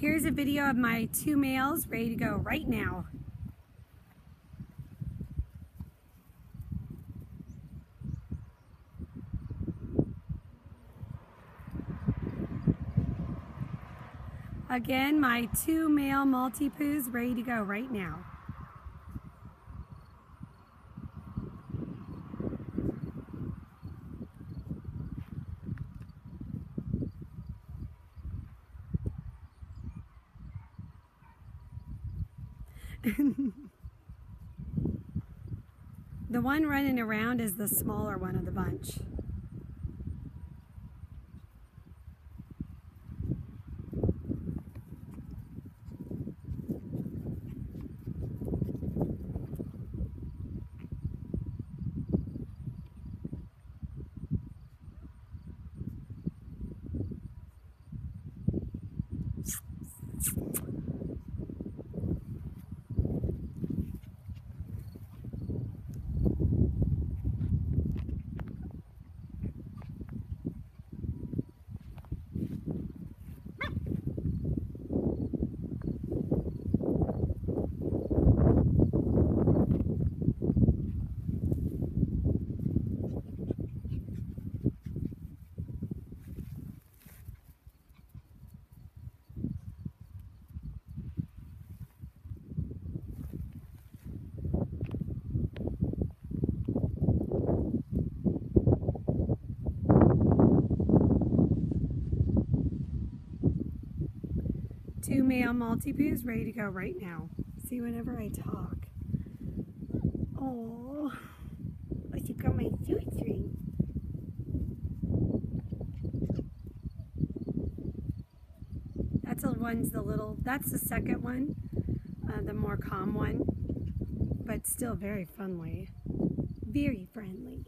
Here's a video of my 2 males ready to go right now. Again, my 2 male Maltipoos ready to go right now. The one running around is the smaller one of the bunch. Two male Maltipoos ready to go right now. See, whenever I talk. Oh, look at my shoestring. That's the second one, the more calm one, but still very friendly. Very friendly.